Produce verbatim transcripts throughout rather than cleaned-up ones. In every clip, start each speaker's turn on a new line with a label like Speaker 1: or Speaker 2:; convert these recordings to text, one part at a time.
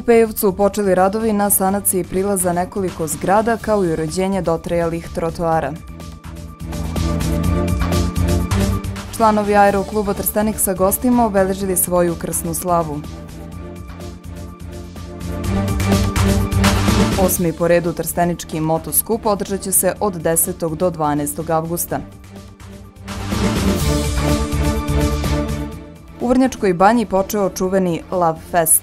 Speaker 1: Pejevcu počeli radovi na sanaciji prilaza nekoliko zgrada kao i uređenje dotrajalih trotoara. Članovi Aerokluba Trstenik sa gostima obeležili svoju krsnu slavu. Osmi po redu trstenički motoskup održat će se od desetog do dvanaestog avgusta. U Vrnjačkoj banji počeo čuveni Love Fest.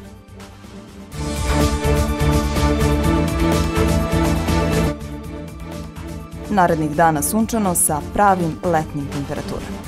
Speaker 1: Narednih dana sunčano sa pravim letnjim temperaturama.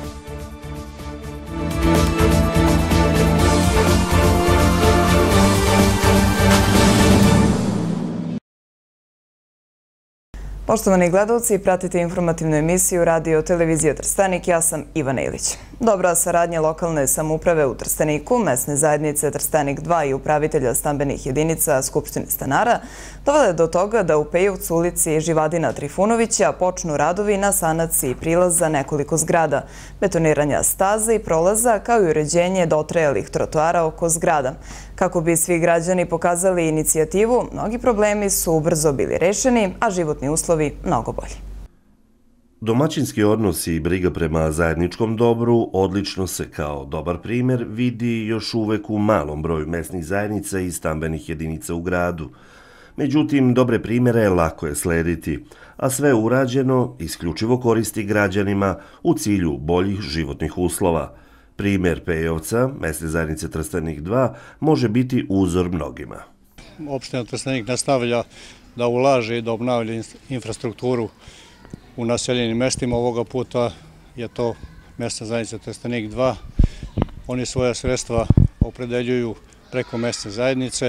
Speaker 1: Poštovani gledalci, pratite informativnu emisiju Radio Televizije Trstenik, ja sam Ivana Ilić. Dobra saradnja lokalne samouprave u Trsteniku, mesne zajednice Trstenik dva i upravitelja stambenih jedinica Skupštine stanara dovode do toga da u Pejevcu ulici Živadina Trifunovića počnu radovi na sanaciji prilaza nekoliko zgrada, betoniranja staza i prolaza kao i uređenje dotrajalih trotoara oko zgrada. Kako bi svi građani pokazali inicijativu, mnogi problemi su ubrzo bili rešeni, a životni uslovi mnogo bolji.
Speaker 2: Domaćinski odnosi i briga prema zajedničkom dobru odlično se kao dobar primer vidi još uvek u malom broju mesnih zajednica i stambenih jedinica u gradu. Međutim, dobre primere lako je slediti, a sve urađeno isključivo koristi građanima u cilju boljih životnih uslova. Primer Pejevca, mesne zajednice Trstenik dva, može biti uzor mnogima.
Speaker 3: Opština Trstenik nastavlja da ulaže i da obnavlja infrastrukturu u naseljenim mestima. Ovoga puta je to mesna zajednica Trstenik dva. Oni svoja sredstva opredeljuju preko mesne zajednice,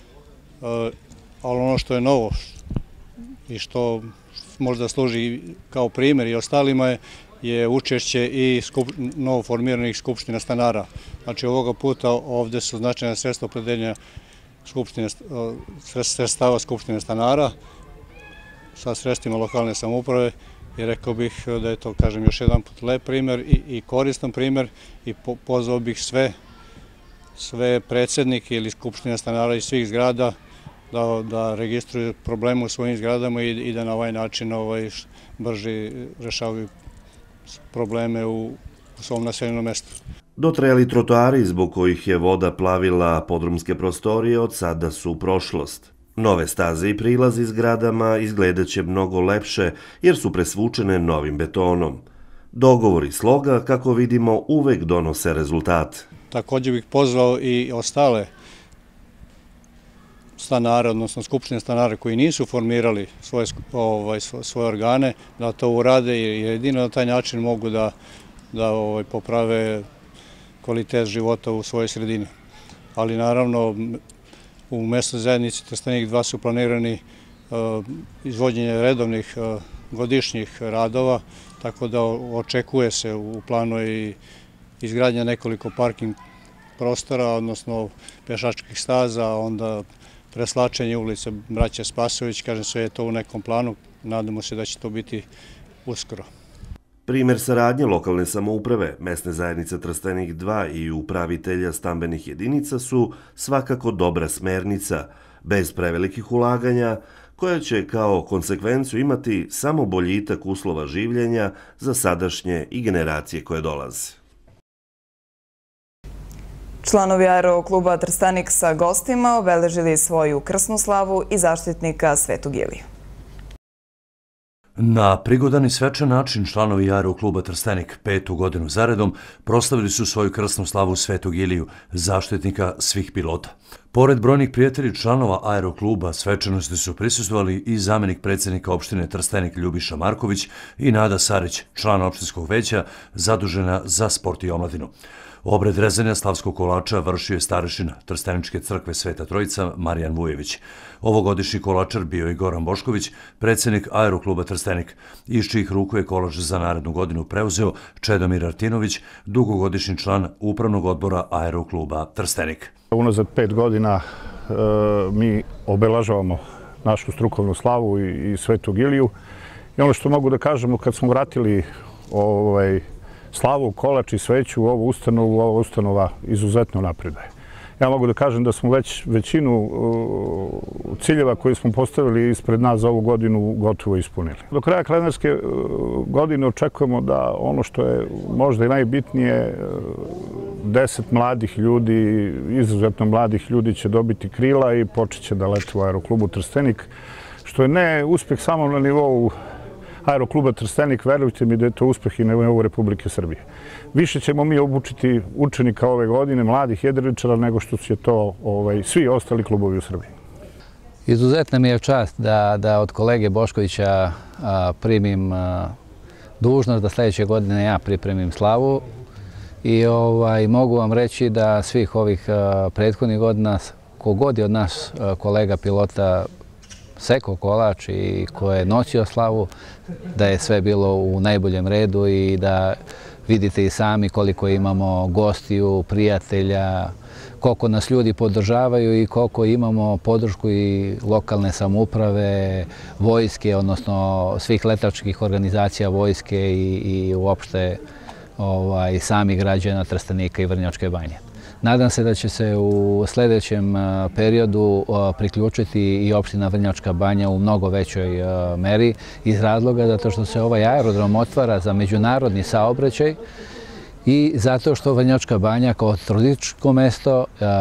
Speaker 3: ali ono što je novo i što možda služi kao primer i ostalima je je učešće i novoformiranih skupština stanara. Znači ovoga puta ovde su značajna sredstva opredeljenja sredstava skupštine stanara sa sredstvima lokalne samouprave i rekao bih da je to, kažem, još jedan put lep primer i koristan primer i pozvao bih sve sve predsednike ili skupštine stanara iz svih zgrada da registruju probleme u svojim zgradama i da na ovaj način brže rešavaju probleme u svom naseljenom mestu.
Speaker 2: Dotrajali trotoari zbog kojih je voda plavila podrumske prostorije od sada su prošlost. Nove staze i prilazi zgradama izgledat će mnogo lepše jer su presvučene novim betonom. Dogovor i sloga, kako vidimo, uvek donose rezultate.
Speaker 3: Također bih pozvao i ostale stanare, odnosno skupštine stanare koji nisu formirali svoje organe, da to urade jer jedino na taj način mogu da poprave kvalitet života u svojoj sredini. Ali naravno u mesnoj zajednici Trstenik dva su planirani izvođenje redovnih godišnjih radova, tako da očekuje se u planu i izgradnja nekoliko parking prostora, odnosno pešačkih staza, onda preslačenje ulice Braće Spasović, kažem, sve je to u nekom planu, nadamo se da će to biti uskoro.
Speaker 2: Primer saradnje lokalne samouprave, mesne zajednice Trstenik dva i upravitelja stambenih jedinica su svakako dobra smernica, bez prevelikih ulaganja, koja će kao konsekvencu imati samo boljitak uslova življenja za sadašnje i generacije koje dolaze.
Speaker 1: Članovi Aerokluba Trstenik sa gostima obeležili svoju krsnu slavu i zaštitnika Svetog Iliju.
Speaker 4: Na prigodan i svečan način članovi Aerokluba Trstenik petu godinu zaredom proslavili su svoju krsnu slavu Svetog Iliju, zaštitnika svih pilota. Pored brojnih prijatelji članova Aerokluba, svečanosti su prisustvovali i zamenik predsjednika opštine Trstenik Ljubiša Marković i Nada Sarić, član opštinskog veća zadužena za sport i omladinu. Obred rezanja slavskog kolača vršio je starešina Trsteničke crkve Sveta Trojica Marijan Vujević. Ovogodišnji kolačar bio je Goran Bošković, predsjednik Aerokluba Trstenik, iz čijih ruku je kolač za narednu godinu preuzeo Čedomir Artinović, dugogodišnji član upravnog odbora Aerokluba Trstenik.
Speaker 5: Unazad pet godina mi obeležavamo našu strukovnu slavu i Svetog Iliju. I ono što mogu da kažemo, kad smo vratili slavu, kolač i sveću u ovu ustanovu, ova ustanova izuzetno napreduje. Ja mogu da kažem da smo već većinu ciljeva koje smo postavili ispred nas za ovu godinu gotovo ispunili. Do kraja kalendarske godine očekujemo da ono što je možda i najbitnije, deset mladih ljudi, izuzetno mladih ljudi će dobiti krila i počet će da lete u Aeroklubu Trstenik, što je ne uspeh samo na nivou Aerokluba Trstenik, verujte mi da je to uspeh i na nivou Republike Srbije. Više ćemo mi obučiti učenika ove godine, mladih jedriličara, nego što će to svi ostali klubovi u Srbiji.
Speaker 6: Izuzetna mi je čast da od kolege Boškovića primim dužnost da sljedeće godine ja pripremim slavu i mogu vam reći da svih ovih prethodnih godina, kogod je od nas kolega pilota sekao kolač i ko je nosio slavu, da je sve bilo u najboljem redu i da vidite i sami koliko imamo gostiju, prijatelja, koliko nas ljudi podržavaju i koliko imamo podršku i lokalne samouprave, vojske, odnosno svih letačkih organizacija vojske i uopšte sami građana Trstenika i Vrnjačke Banje. Nadam se da će se u sljedećem periodu priključiti i opština Vrnjačka Banja u mnogo većoj meri iz razloga zato što se ovaj aerodrom otvara za međunarodni saobraćaj i zato što Vrnjačka Banja kao turističko mesto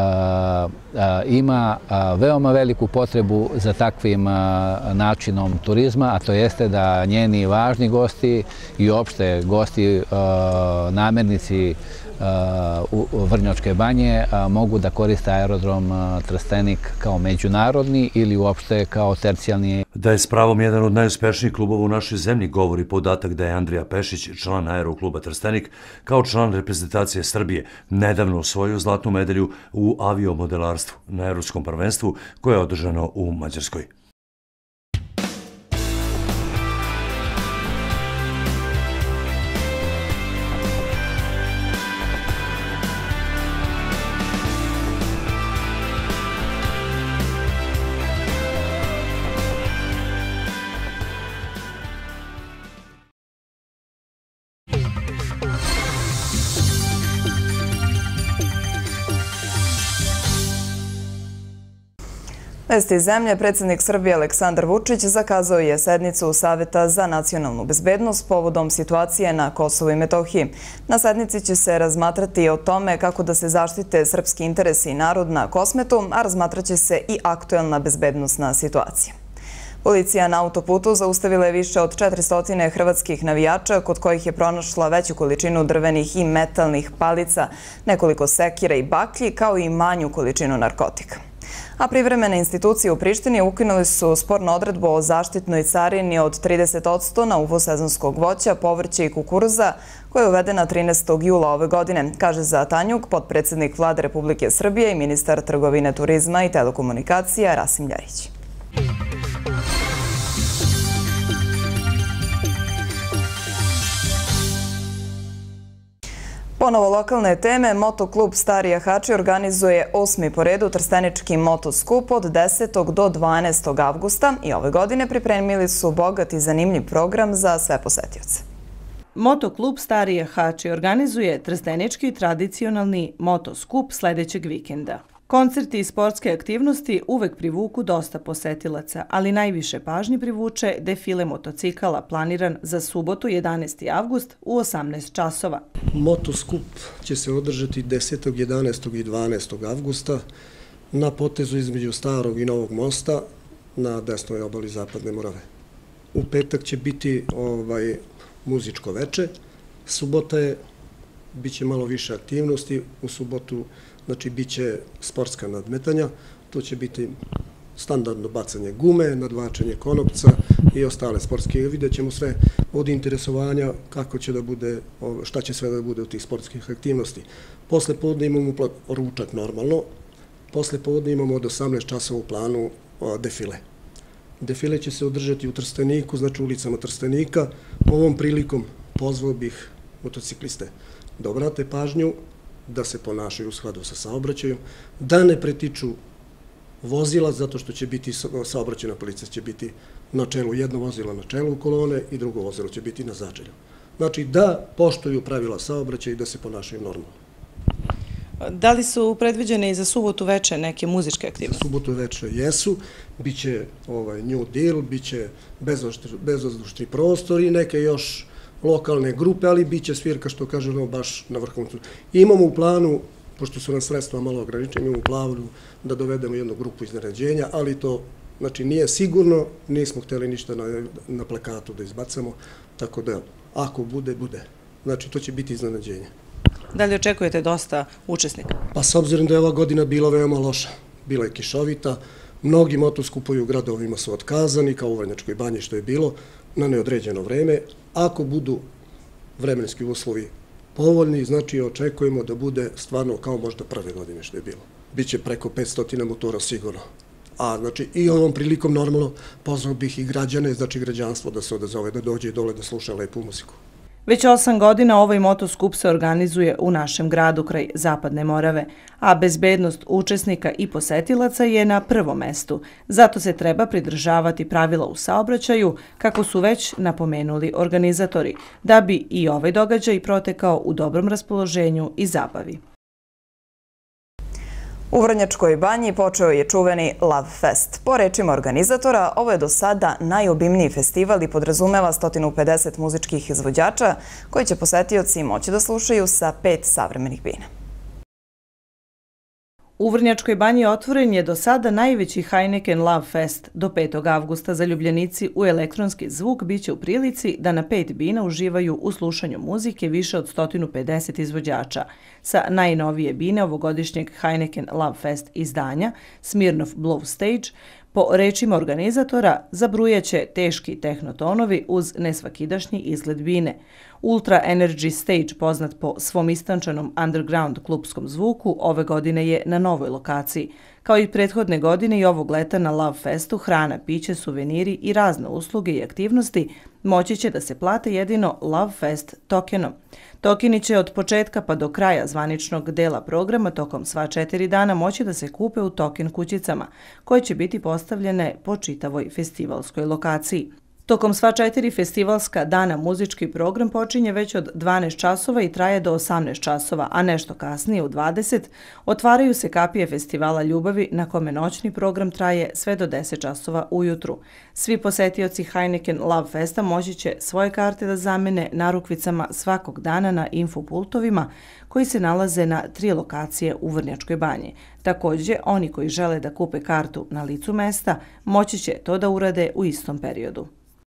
Speaker 6: ima veoma veliku potrebu za takvim načinom turizma, a to jeste da njeni važni gosti i uopšte gosti, namernici u Vrnjačke Banje mogu da koriste aerodrom Trstenik kao međunarodni ili uopšte kao tercijalni.
Speaker 4: Da je s pravom jedan od najuspešnijih klubova u našoj zemlji govori podatak da je Andrija Pešić, član Aerokluba Trstenik, kao član reprezentacije Srbije, nedavno osvojio zlatnu medalju u aviomodelarstvu na Evropskom prvenstvu koje je održano u Mađarskoj.
Speaker 1: Vesti iz zemlje, predsjednik Srbije Aleksandar Vučić zakazao je sednicu Saveta za nacionalnu bezbednost povodom situacije na Kosovu i Metohiji. Na sednici će se razmatrati o tome kako da se zaštite srpski interesi i narod na Kosmetu, a razmatraće se i aktuelna bezbednosna situacija. Policija na autoputu zaustavila je više od četiristo hrvatskih navijača, kod kojih je pronašla veću količinu drvenih i metalnih palica, nekoliko sekira i baklji, kao i manju količinu narkotika. A privremene institucije u Prištini ukinuli su spornu odredbu o zaštitnoj carini od trideset posto na uvoz sezonskog voća, povrća i kukuruza, koja je uvedena trinaestog jula ove godine, kaže za Tanjug potpredsjednik Vlade Republike Srbije i ministar trgovine, turizma i telekomunikacija Rasim Ljajić. Ponovo lokalne teme, Motoklub Stari Jahači organizuje osmi po redu trstenički motoskup od desetog do dvanaestog avgusta i ove godine pripremili su bogat i zanimljiv program za sve posetioce.
Speaker 7: Motoklub Stari Jahači organizuje trstenički tradicionalni motoskup sljedećeg vikenda. Koncerti i sportske aktivnosti uvek privuku dosta posetilaca, ali najviše pažnje privuče defile motocikala planiran za subotu jedanaesti avgust u osamnaest časova.
Speaker 8: Motoskup će se održati desetog, jedanaestog i dvanaestog avgusta na potezu između Starog i Novog mosta na desnoj obali Zapadne Morave. U petak će biti ovaj, muzičko veče, subota je, bit će malo više aktivnosti, u subotu znači bit će sportska nadmetanja, to će biti standardno bacanje gume, nadvačanje konopca i ostale sportske. Vidjet ćemo sve od interesovanja kako će da bude, šta će sve da bude u tih sportskih aktivnosti. Posle podne imamo ručak normalno, posle podne imamo od osamnaest časova u planu defile. Defile će se održati u Trsteniku, znači ulicama Trstenika. Ovom prilikom pozvao bih motocikliste da obrate pažnju, da se ponašaju u skladu sa saobraćajom, da ne pretiču vozila, zato što će biti saobraćajna policija će biti na čelu, jedno vozilo na čelu kolone i drugo vozilo će biti na začelju. Znači da poštuju pravila saobraćaja i da se ponašaju normalno.
Speaker 7: Da li su predviđene i za subotu veče neke muzičke aktivnosti?
Speaker 8: Za subotu veče jesu, bit će ovaj New Deal, bit će bezvazdušni prostor i neke još lokalne grupe, ali bit će svirka, što kažemo, baš na vrhuncu. Imamo u planu, pošto su nam sredstva malo ograničene, imamo u planu da dovedemo jednu grupu iznenađenja, ali to znači nije sigurno, nismo hteli ništa na, na plakatu da izbacamo, tako da ako bude, bude. Znači to će biti iznenađenje.
Speaker 7: Da li očekujete dosta učesnika?
Speaker 8: Pa s obzirom da je ova godina bila veoma loša, bila je kišovita, mnogi motoskupovi u gradovima su otkazani, kao u Vrnjačkoj banji što je bilo, na neodređeno vreme. Ako budu vremenski uslovi povoljni, znači očekujemo da bude stvarno kao možda prve godine što je bilo. Biće preko petsto motora sigurno. A znači i ovom prilikom normalno pozvao bih i građane, znači građanstvo da se odazove, da dođe i dole da sluša lepu muziku.
Speaker 7: Već osam godina ovaj motoskup se organizuje u našem gradu kraj Zapadne Morave, a bezbednost učesnika i posetilaca je na prvom mestu. Zato se treba pridržavati pravila u saobraćaju, kako su već napomenuli organizatori, da bi i ovaj događaj protekao u dobrom raspoloženju i zabavi.
Speaker 1: U Vrnjačkoj banji počeo je čuveni Love Fest. Po rečima organizatora, ovo je do sada najobimniji festival i podrazumeva sto pedeset muzičkih izvođača koji će posetioci moći da slušaju sa pet savremenih bina.
Speaker 7: U Vrnjačkoj banji otvoren je do sada najveći Heineken Love Fest. Do petog avgusta zaljubljenici u elektronski zvuk biće u prilici da na pet bina uživaju u slušanju muzike više od sto pedeset izvođača. Sa najnovije bine ovogodišnjeg Heineken Love Fest izdanja, Smirnoff Blow Stage, po rečima organizatora, zabrujaće teški tehnotonovi uz nesvakidašnji izgled bine. Ultra Energy Stage, poznat po svom istančanom underground klubskom zvuku, ove godine je na novoj lokaciji. Kao i prethodne godine i ovog leta na Love Festu hrana, piće, suveniri i razne usluge i aktivnosti moći će da se plate jedino Love Fest tokenom. Tokeni će od početka pa do kraja zvaničnog dela programa tokom sva četiri dana moći da se kupe u token kućicama, koje će biti postavljene po čitavoj festivalskoj lokaciji. Tokom sva četiri festivalska dana muzički program počinje već od dvanaest časova i traje do osamnaest časova, a nešto kasnije u dvadeset otvaraju se kapije festivala ljubavi na kome noćni program traje sve do deset časova ujutru. Svi posetioci Heineken Love Festa moći će svoje karte da zamene narukvicama svakog dana na infopultovima koji se nalaze na tri lokacije u Vrnjačkoj banji. Također, oni koji žele da kupe kartu na licu mesta moći će to da urade u istom periodu.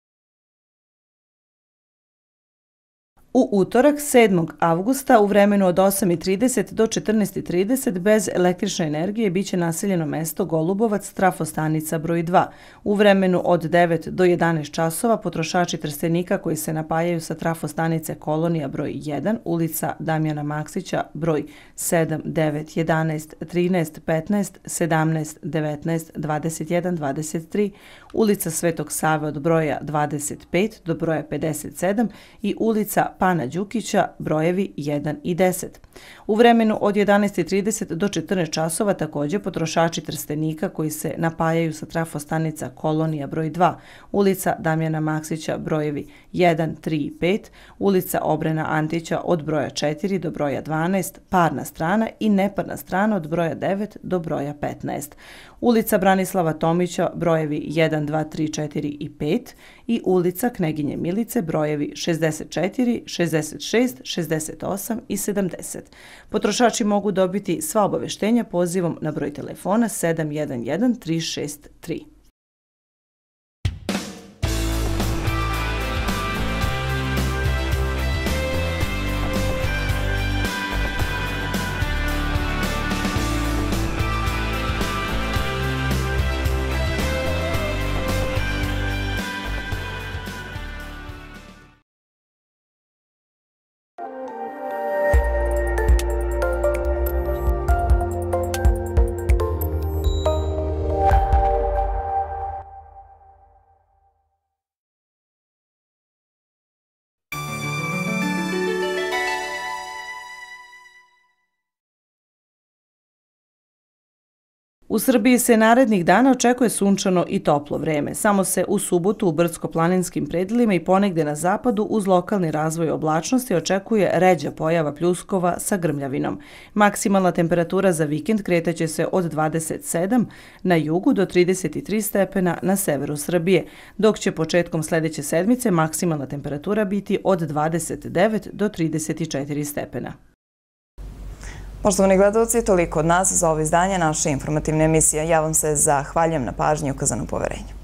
Speaker 7: U utorak, sedmog avgusta, u vremenu od osam i trideset do četrnaest i trideset bez električne energije biće naseljeno mesto Golubovac, trafostanica broj dva. U vremenu od devet do jedanaest časova potrošači Trstenika koji se napajaju sa trafostanice Kolonija broj jedan, ulica Damjana Maksića broj sedam, devet, jedanaest, trinaest, petnaest, sedamnaest, devetnaest, dvadeset jedan, dvadeset tri, ulica Svetog Save od broja dvadeset pet do broja pedeset sedam i ulica Pana Đukića, brojevi jedan i deset. U vremenu od jedanaest i trideset do četrnaest časova također potrošači Trstenika koji se napajaju sa trafostanica Kolonija broj dva, ulica Damjana Maksića, brojevi jedan, tri i pet, ulica Obrena Antića od broja četiri do broja dvanaest, parna strana i neparna strana od broja devet do broja petnaest. Ulica Branislava Tomića, brojevi jedan, dva, tri, četiri i pet i ulica Kneginje Milice, brojevi šezdeset četiri, šezdeset šest, šezdeset osam i sedamdeset. Potrošači mogu dobiti sva obaveštenja pozivom na broj telefona sedam jedan jedan tri šest tri. U Srbiji se narednih dana očekuje sunčano i toplo vreme. Samo se u subotu u brdsko-planinskim predelima i ponegde na zapadu uz lokalni razvoj oblačnosti očekuje ređa pojava pljuskova sa grmljavinom. Maksimalna temperatura za vikend kretaće se od dvadeset sedam na jugu do trideset tri stepena na severu Srbije, dok će početkom sledeće sedmice maksimalna temperatura biti od dvadeset devet do trideset četiri stepena.
Speaker 1: Poštovani gledalci, toliko od nas za ovo izdanje naše informativne emisije. Ja vam se zahvaljujem na pažnji i ukazanom poverenju.